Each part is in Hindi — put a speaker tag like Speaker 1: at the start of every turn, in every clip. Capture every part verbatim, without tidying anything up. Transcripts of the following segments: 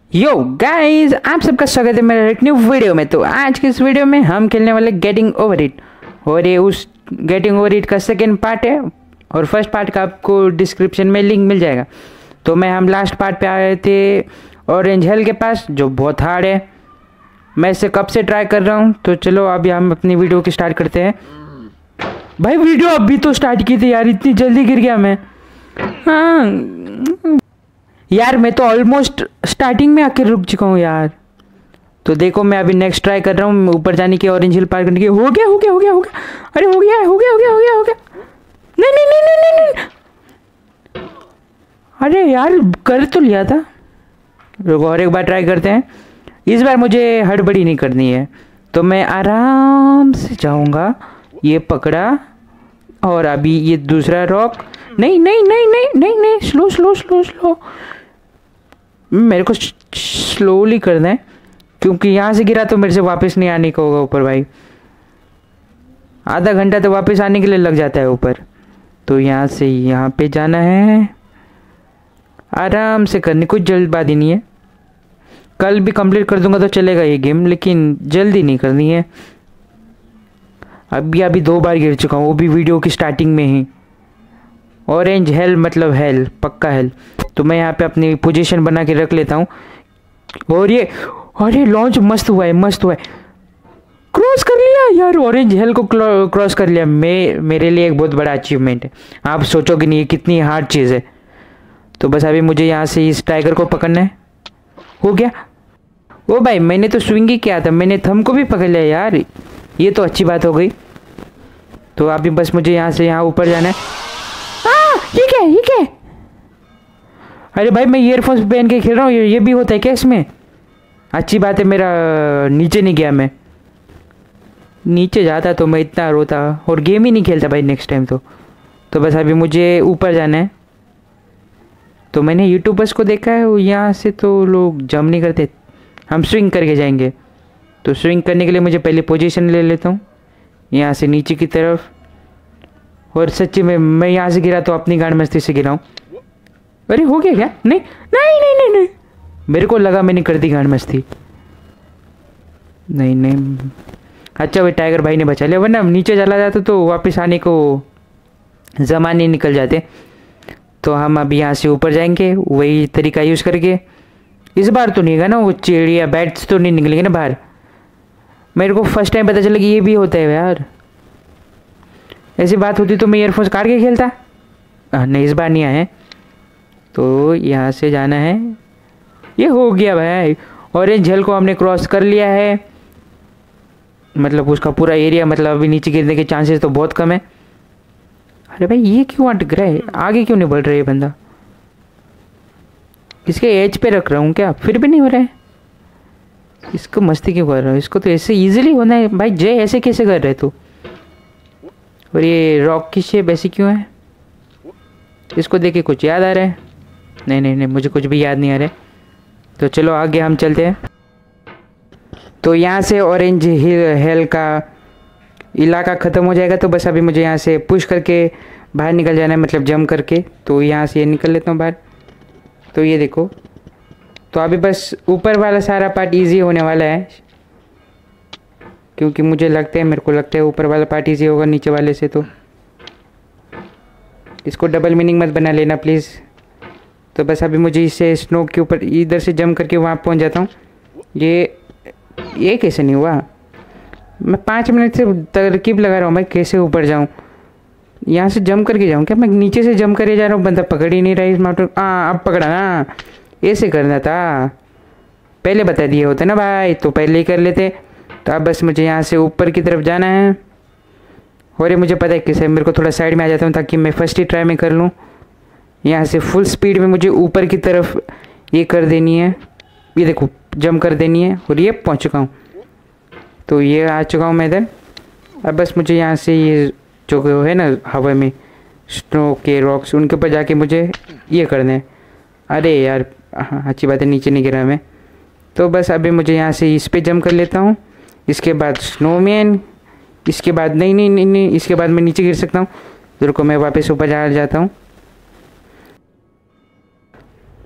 Speaker 1: यो गाइस, आप सबका स्वागत है मेरे एक न्यू वीडियो में। तो आज के इस वीडियो में हम खेलने वाले गेटिंग ओवर इट, और ये उस गेटिंग ओवर इट का सेकेंड पार्ट है। और फर्स्ट पार्ट का आपको डिस्क्रिप्शन में लिंक मिल जाएगा। तो मैं हम लास्ट पार्ट पे आए थे ऑरेंज हेल के पास, जो बहुत हार्ड है। मैं इसे कब से ट्राई कर रहा हूँ। तो चलो अभी हम अपनी वीडियो की स्टार्ट करते हैं। भाई वीडियो अभी तो स्टार्ट की थी यार, इतनी जल्दी गिर गया मैं। हाँ यार, मैं तो ऑलमोस्ट स्टार्टिंग में आके रुक चुका हूँ यार। तो देखो मैं अभी नेक्स्ट ट्राई कर रहा हूँ ऊपर जाने की, ऑरेंज हिल पार करने की। हो गया हो गया हो गया हो गया अरे हो गया हो गया हो गया हो गया हो गया नहीं नहीं नहीं नहीं नहीं नहीं अरे यार, कर तो लिया था। रुको और एक बार ट्राई करते हैं। इस बार मुझे हड़बड़ी नहीं करनी है, तो मैं आराम से जाऊँगा। ये पकड़ा, और अभी ये दूसरा रॉक। नहीं नहीं नहीं नहीं नहीं नहीं स्लो स्लो स्लो स्लो मेरे को स्लोली करना है, क्योंकि यहाँ से गिरा तो मेरे से वापस नहीं आने का होगा ऊपर। भाई आधा घंटा तो वापस आने के लिए लग जाता है ऊपर। तो यहाँ से यहाँ पे जाना है, आराम से करनी, कुछ जल्दबाजी नहीं है। कल भी कंप्लीट कर दूंगा तो चलेगा ये गेम, लेकिन जल्दी नहीं करनी है। अभी अभी दो बार गिर चुका हूँ, वो भी वीडियो की स्टार्टिंग में ही। ऑरेंज हेल मतलब हेल, पक्का हेल। तो मैं यहाँ पे अपनी पोजीशन बना के रख लेता हूँ। और ये अरे लॉन्च मस्त हुआ है, मस्त हुआ है। क्रॉस कर लिया यार, ऑरेंज हेल को क्रॉस कर लिया। मैं मेरे लिए एक बहुत बड़ा अचीवमेंट है। आप सोचोगे नहीं ये कितनी हार्ड चीज़ है। तो बस अभी मुझे यहाँ से इस टाइगर को पकड़ना है। हो गया। ओ भाई, मैंने तो स्विंग ही किया था, मैंने थंब को भी पकड़ लिया यार। ये तो अच्छी बात हो गई। तो अभी बस मुझे यहाँ से यहाँ ऊपर जाना है। आ, ये क्या ये क्या? अरे भाई मैं ईयरफोन्स पहन के खेल रहा हूँ, ये, ये भी होता है क्या इसमें? अच्छी बात है, मेरा नीचे नहीं गया। मैं नीचे जाता तो मैं इतना रोता और गेम ही नहीं खेलता भाई नेक्स्ट टाइम तो। तो बस अभी मुझे ऊपर जाना है। तो मैंने यूट्यूबर्स को देखा है, यहाँ से तो लोग जंप नहीं करते, हम स्विंग करके जाएंगे। तो स्विंग करने के लिए मुझे पहले पोजीशन ले लेता हूँ यहाँ से नीचे की तरफ। और सच्ची में मैं यहाँ से गिरा तो अपनी गांड मस्ती से गिरा हूँ। अरे हो गया क्या? नहीं नहीं नहीं नहीं नहीं मेरे को लगा मैंने कर दी गांड मस्ती। नहीं नहीं अच्छा भाई, टाइगर भाई ने बचा लिया, वरना नीचे चला जाता तो वापस आने को ज़माने निकल जाते। तो हम अभी यहाँ से ऊपर जाएंगे वही तरीका यूज़ करके। इस बार तो नहीं गया ना वो चिड़िया बैट्स तो नहीं निकलेंगे ना बाहर। मेरे को फर्स्ट टाइम पता चला कि ये भी होता है यार। ऐसी बात होती तो मैं ईयरफोन्स काट के खेलता। नहीं इस बार नहीं आए। तो यहाँ से जाना है। ये हो गया भाई, ऑरेंज हेल को हमने क्रॉस कर लिया है। मतलब उसका पूरा एरिया, मतलब अभी नीचे गिरने के चांसेस तो बहुत कम है। अरे भाई ये क्यों अटक रहा है, आगे क्यों नहीं बढ़ रहा है ये बंदा? इसके एज पे रख रहा हूँ क्या, फिर भी नहीं हो रहा है? इसको मस्ती क्यों कर रहा हूँ? इसको तो ऐसे इजीली होना है भाई। जय ऐसे कैसे कर रहे तू? और ये रॉक की शेप ऐसी क्यों है? इसको देख के कुछ याद आ रहा है? नहीं नहीं नहीं मुझे कुछ भी याद नहीं आ रहा है। तो चलो आगे हम चलते हैं। तो यहाँ से ऑरेंज हेल का इलाका ख़त्म हो जाएगा। तो बस अभी मुझे यहाँ से पुश करके बाहर निकल जाना है, मतलब जंप करके। तो यहाँ से ये निकल लेता हूँ बाहर। तो ये देखो, तो अभी बस ऊपर वाला सारा पार्ट इजी होने वाला है, क्योंकि मुझे लगता है मेरे को लगता है ऊपर वाला पार्ट इजी होगा नीचे वाले से। तो इसको डबल मीनिंग मत बना लेना प्लीज़। तो बस अभी मुझे इससे स्नो के ऊपर इधर से जंप करके वहाँ पहुँच जाता हूँ। ये ये कैसे नहीं हुआ? मैं पाँच मिनट से तरकीब लगा रहा हूँ भाई, कैसे ऊपर जाऊँ। यहाँ से जंप करके जाऊँ क्या? मैं नीचे से जंप करे जा रहा हूँ, बंदा पकड़ ही नहीं रहा इस माउंटेन। हाँ अब पकड़ा ना, ऐसे करना था, पहले बता दिए होते ना भाई, तो पहले ही कर लेते। तो अब बस मुझे यहाँ से ऊपर की तरफ जाना है। और ये मुझे पता है किसे, मेरे को थोड़ा साइड में आ जाता हूँ ताकि मैं फर्स्ट ही ट्राई में कर लूँ। यहाँ से फुल स्पीड में मुझे ऊपर की तरफ ये कर देनी है, ये देखो जंप कर देनी है। और ये पहुँच चुका हूँ। तो ये आ चुका हूँ मैं इधर। अब बस मुझे यहाँ से ये जो है ना हवा में स्नो के रॉक्स, उनके ऊपर जाके मुझे ये करना है। अरे यार हाँ अच्छी बात है, नीचे नहीं गिरा मैं। तो बस अभी मुझे यहाँ से इस पे जंप कर लेता हूँ। इसके बाद स्नोमैन, इसके बाद नहीं नहीं नहीं नहीं इसके बाद मैं नीचे गिर सकता हूँ। रुको मैं वापस ऊपर जा जाता हूँ।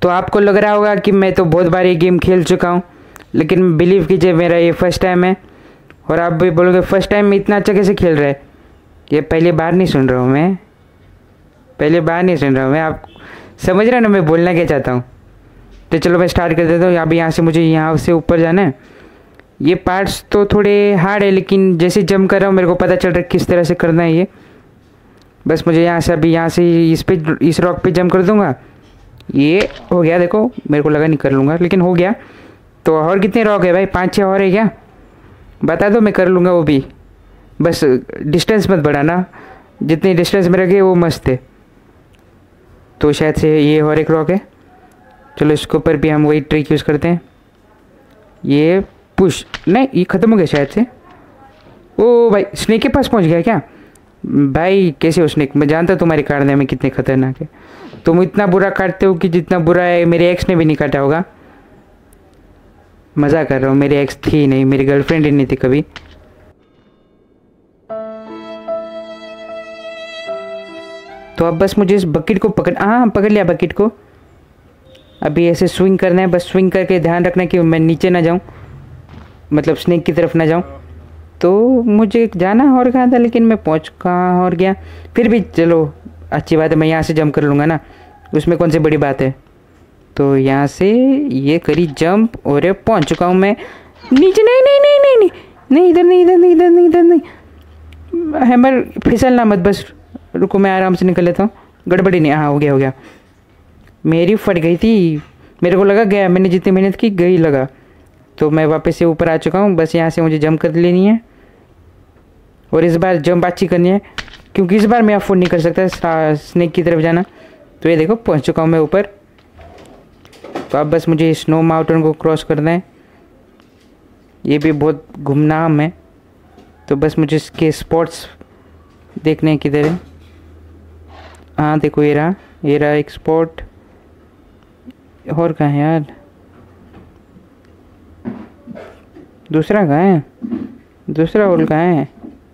Speaker 1: तो आपको लग रहा होगा कि मैं तो बहुत बार ये गेम खेल चुका हूँ, लेकिन बिलीव कीजिए मेरा ये फर्स्ट टाइम है। और आप भी बोलोगे फर्स्ट टाइम में इतना अच्छा कैसे खेल रहे हैं? ये पहली बार नहीं सुन रहा हूँ मैं, पहले बार नहीं सुन रहा हूँ मैं। आप समझ रहे हो ना मैं बोलना क्या चाहता हूँ? तो चलो मैं स्टार्ट कर देता हूँ। अभी यहाँ से मुझे यहाँ से ऊपर जाना है। ये पार्ट्स तो थोड़े हार्ड है, लेकिन जैसे जंप कर रहा हूँ मेरे को पता चल रहा है किस तरह से करना है ये। बस मुझे यहाँ से अभी यहाँ से इस पे इस रॉक पे जंप कर दूँगा। ये हो गया, देखो मेरे को लगा नहीं कर लूँगा, लेकिन हो गया। तो और कितने रॉक है भाई? पाँच छः और है क्या? बता दो, मैं कर लूँगा वो भी। बस डिस्टेंस मत बढ़ाना, जितनी डिस्टेंस में रखे वो मस्त है। तो शायद से ये और एक रॉक है। चलो इसके ऊपर भी हम वही ट्रिक यूज़ करते हैं। ये पुश, नहीं ये ख़त्म हो गया शायद से। ओ भाई स्नेक के पास पहुंच गया क्या? भाई कैसे हो स्नेक? मैं जानता तुम्हारे कारने में कितने खतरनाक है। तुम इतना बुरा काटते हो कि जितना बुरा है मेरे एक्स ने भी नहीं काटा होगा। मज़ा कर रहा हूँ, मेरी एक्स थी नहीं, मेरी गर्लफ्रेंड ही नहीं थी कभी। तो अब बस मुझे इस बकेट को पकड़, हाँ पकड़ लिया बकेट को। अभी ऐसे स्विंग करना है, बस स्विंग करके ध्यान रखना कि मैं नीचे ना जाऊँ, मतलब स्नेक की तरफ ना जाऊँ। तो मुझे जाना और कहाँ था, लेकिन मैं पहुँच कहाँ और गया। फिर भी चलो अच्छी बात है, मैं यहाँ से जंप कर लूँगा ना, उसमें कौन सी बड़ी बात है। तो यहाँ से ये करी जंप और पहुँच चुका हूँ मैं नीचे। नहीं नहीं नहीं नहीं नहीं नहीं इधर नहीं इधर नहीं इधर नहीं इधर नहीं। हैमर फिसलना मत, बस रुको मैं आराम से निकल लेता हूँ। गड़बड़ी नहीं, हाँ हो गया हो गया। मेरी फट गई थी, मेरे को लगा गया, मैंने जितनी मेहनत की गई लगा। तो मैं वापस से ऊपर आ चुका हूँ। बस यहाँ से मुझे जंप कर लेनी है, और इस बार जंप अच्छी करनी है, क्योंकि इस बार मैं अफोर्ड नहीं कर सकता स्नेक की तरफ जाना। तो ये देखो पहुँच चुका हूँ मैं ऊपर। तो अब बस मुझे स्नो माउंटेन को क्रॉस करना है। ये भी बहुत गुमनाम है, तो बस मुझे इसके स्पॉट्स देखने हैं किधर है। हाँ देखो ये रहा, ये रहा एक स्पॉट। और कहाँ है यार? दूसरा कहाँ है? दूसरा होल कहाँ है?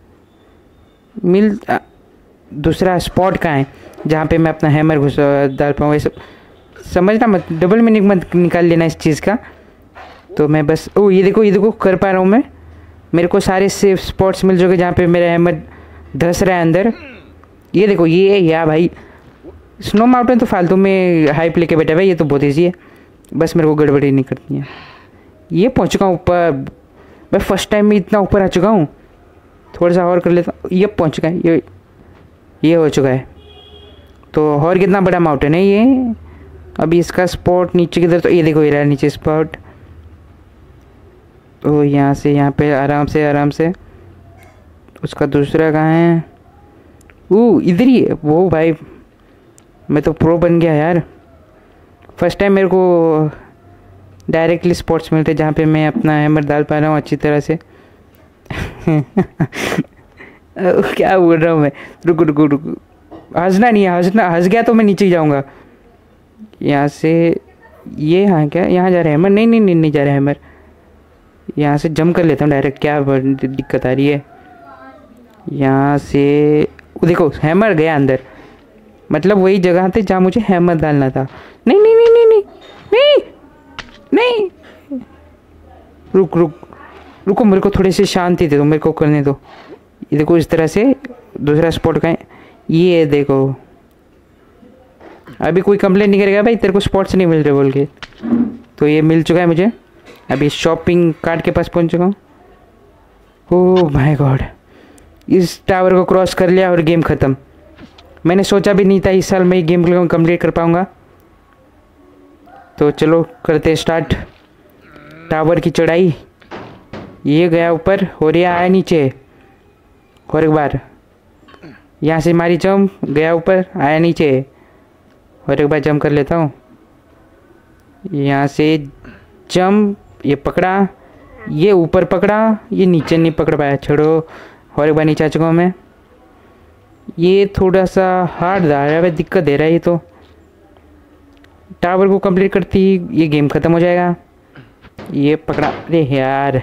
Speaker 1: मिल आ, दूसरा स्पॉट कहाँ है जहाँ पे मैं अपना हैमर घुस डाल पाऊँ? ये सब समझना मत, डबल मीनिंग मत निकाल लेना इस चीज़ का। तो मैं बस, ओ ये देखो ये देखो कर पा रहा हूँ मैं। मेरे को सारे सेफ स्पॉट्स मिल जाएंगे जहाँ पे मेरा हैमर धस रहा है अंदर। ये देखो ये या भाई स्नो माउंटेन तो फालतू में हाइप लेके बैठा भाई, ये तो बहुत ईजी है, बस मेरे को गड़बड़ी नहीं करती है। ये पहुँच चुका हूँ ऊपर, मैं फर्स्ट टाइम में इतना ऊपर आ चुका हूँ। थोड़ा सा और कर लेता हूँ। ये पहुँच चुका है, ये ये हो चुका है। तो और कितना बड़ा माउंटेन है ये? अभी इसका स्पॉट नीचे किधर, तो ये देखो ये रहा नीचे स्पॉट। तो यहाँ से यहाँ पे आराम से आराम से। उसका दूसरा कहाँ है? वो इधर ही है। वो भाई मैं तो प्रो बन गया यार। फर्स्ट टाइम मेरे को डायरेक्टली स्पॉट्स मिलते जहाँ पे मैं अपना हैमर डाल पा रहा हूँ अच्छी तरह से। क्या बोल रहा हूँ मैं? रुको रुको रुको, हंसना नहीं है, हंसना हंस गया तो मैं नीचे ही जाऊँगा। यहाँ से ये, हाँ क्या यहाँ जा रहा है हैमर? नहीं नहीं नहीं नहीं जा रहा है हैमर। यहाँ से जंप कर लेता हूँ डायरेक्ट, क्या दिक्कत आ रही है? यहाँ से देखो हैमर गया अंदर, मतलब वही जगह थी जहाँ मुझे हैमर डालना था। नहीं नहीं नहीं नहीं नहीं नहीं नहीं, रुक रुक रुको, मेरे को थोड़ी सी शांति दे दो, मेरे को करने दो। ये देखो इस तरह से दूसरा स्पॉट का है, ये देखो। अभी कोई कंप्लेंट नहीं करेगा भाई तेरे को स्पॉट्स नहीं मिल रहे बोल के। तो ये मिल चुका है मुझे। अभी शॉपिंग कार्ट के पास पहुंच चुका हूँ। ओह माय गॉड, इस टावर को क्रॉस कर लिया और गेम ख़त्म। मैंने सोचा भी नहीं था इस साल मैं ये गेम कंप्लीट कर पाऊँगा। तो चलो करते स्टार्ट टावर की चढ़ाई। ये गया ऊपर और ये आया नीचे। और एक बार यहाँ से मारी जंप, गया ऊपर आया नीचे। और एक बार जंप कर लेता हूँ। यहाँ से जंप, ये पकड़ा, ये ऊपर पकड़ा, ये नीचे नहीं पकड़ पाया, छोड़ो। और एक बार नीचे आ चुका हूँ मैं। ये थोड़ा सा हार्ड जा रहा है, दिक्कत दे रहा है ये। तो टावर को कंप्लीट करती ये गेम ख़त्म हो जाएगा। ये पकड़ा, अरे यार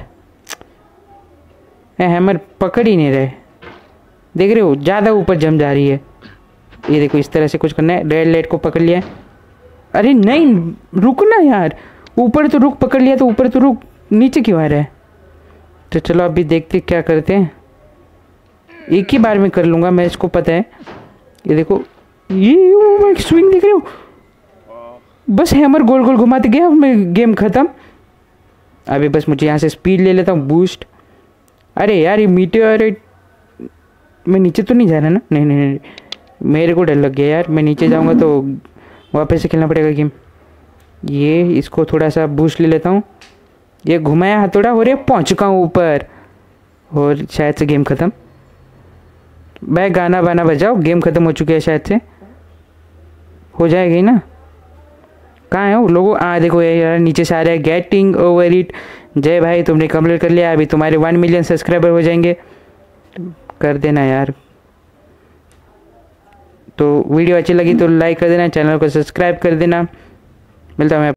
Speaker 1: हैमर पकड़ ही नहीं रहे, देख रहे हो ज़्यादा ऊपर जम जा रही है। ये देखो इस तरह से कुछ करना है। रेड लाइट को पकड़ लिया, अरे नहीं रुक ना यार, ऊपर तो रुक, पकड़ लिया तो ऊपर तो रुक, नीचे क्यों आ रहा है? तो चलो अभी देखते क्या करते हैं। एक ही बार में कर लूँगा मैं, इसको पता है। ये देखो, ये स्विंग देख रहे हो, बस हैमर गोल गोल घुमाते गया, मैं गेम ख़त्म। अभी बस मुझे यहाँ से स्पीड ले लेता हूँ, बूस्ट। अरे यार ये मीटेओराइट, मैं नीचे तो नहीं जा रहा ना? नहीं नहीं नहीं, मेरे को डर लग गया यार, मैं नीचे जाऊँगा तो वापस से खेलना पड़ेगा गेम। ये इसको थोड़ा सा बूस्ट ले लेता हूँ। ये घुमाया हथौड़ा, हो रहा पहुँच चुका हूँ ऊपर, और शायद से गेम ख़त्म। भाई गाना बाना बजाओ, गेम ख़त्म हो चुकी है, शायद से हो जाएगी ना। कहाँ है वो लोगों? आ देखो यार नीचे से आ रहा है, गेटिंग ओवर इट। जय भाई तुमने कंप्लीट कर लिया, अभी तुम्हारे वन मिलियन सब्सक्राइबर हो जाएंगे, कर देना यार। तो वीडियो अच्छी लगी तो लाइक कर देना, चैनल को सब्सक्राइब कर देना। मिलता हूँ मैं।